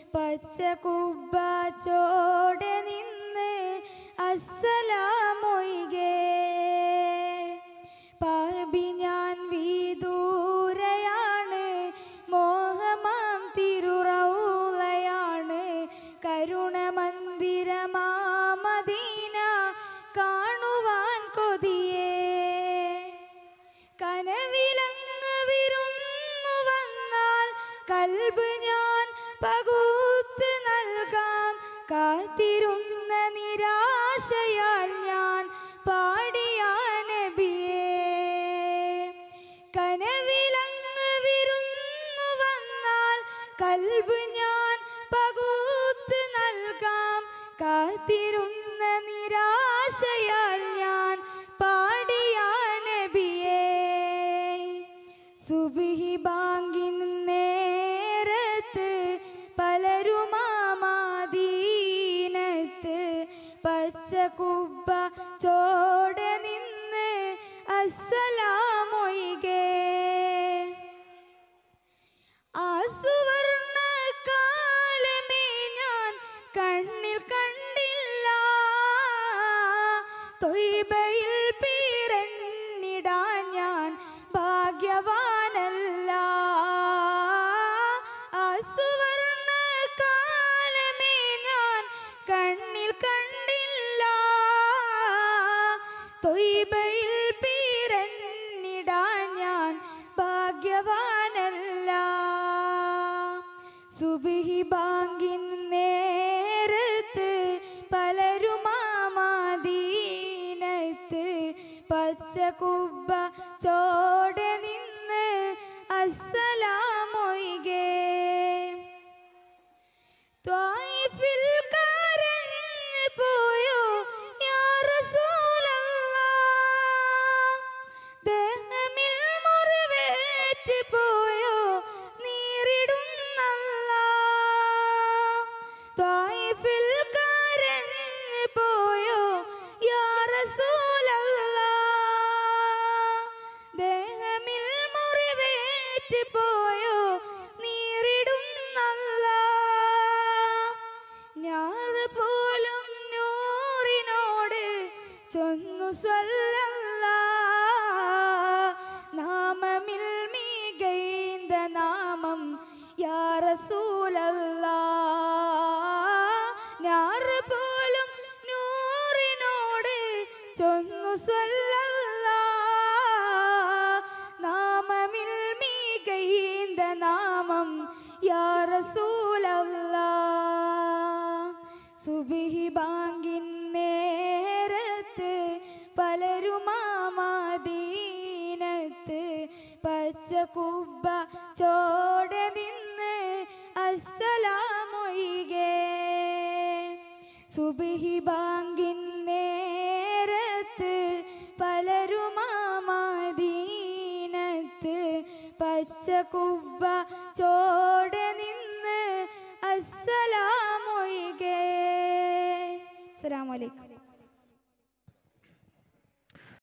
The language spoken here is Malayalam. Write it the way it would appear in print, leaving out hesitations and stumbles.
പച്ച കുബ്ബ ചോടെ നിന്ന് അസ്സലാമൊയ്കേ. പാപി ഞാൻ വിദൂരയാണ്, മോഹമാം തിരുറൗളയാണ്, കരുണമന്ദിരമാ മദീന കാണുവാൻ കൊതിയേ. കനവിലങ്ങ് വിരുന്നു വന്നാൽ കൽബ് ഞാൻ പകുത്ത് നൽകാം, കാത്തിരുന്ന നിരാശയാൽ ഞാൻ പാടിയ നബിയേ. കനവിലങ്ങ് വിരുന്നു വന്നാൽ കൽബ് ഞാൻ പകുത്ത് നൽകാം, കാത്തിരുന്ന നിരാശയാൽ ഞാൻ പാടിയ നബിയേ. സുബ്ഹി ബാങ്കിൻ നേരത്ത് പലരുമാ മദീനത്ത് പച്ച കുബ്ബ ചോടെ നിന്ന് അസ്സലാമൊയ്കേ. ആ സുവർണ്ണ കാലമേ ഞാൻ കണ്ണിൽ കണ്ടില്ല, തൊയ്ബയിൽ പിറന്നിടാൻ ഞാൻ ഭാഗ്യവാനല്ല. ആ സുവർണ്ണ കാലമേ ഞാൻ കണ്ണിൽ കണ്ടില്ല, തൊയ്ബയിൽ പിറന്നിടാൻ ഞാൻ ഭാഗ്യവാനല്ല. സുബ്ഹി ബാങ്കിൻ നേരത്ത് പലരുമാ മദീനത്ത് പച്ച കുബ്ബ ചോടെ നിന്ന് അസ്സലാമൊയ്കേ. ത്വായിഫിൽ കരഞ്ഞു പോയോ യാ റസൂലല്ലാഹ്, ദേഹമിൽ മുറിവേറ്റ് പോയോ നീറിടുന്നല്ലാഹ്. ത്വായിഫിൽ കരഞ്ഞു പോയോ യാ റസൂലല്ലാഹ്, ദേഹമിൽ മുറിവേറ്റ് പോയോ നീറിടുന്നല്ലാഹ്. ഞാറ് പോലും നൂറിനോട് ചൊന്നു സ്വല്ലല്ലാഹ്, നാമമിൽ മികൈന്ത നാമം യാ റസൂലല്ലാഹ്. ഞാറ് പോലും നൂറിനോട് ചൊന്നു സ്വല്ലല്ലാഹ്, നാമമിൽ മികൈന്ത നാമം യാ റസൂലല്ലാഹ്. സുബ്ഹി ബാങ്കിൻ നേരത്ത് പലരുമാ മദീനത്ത് പച്ച കുബ്ബ ചോടെ നിന്ന് അസ്സലാമൊയ്കേ. സുബ്ഹി ബാങ്കിൻ നേരത്ത് പലരുമാ മദീനത്ത് പച്ച കുബ്ബ ചോടെ നിന്ന് അസ്സലാമൊയ്കേ. അസ്സലാമു അലൈക്കും.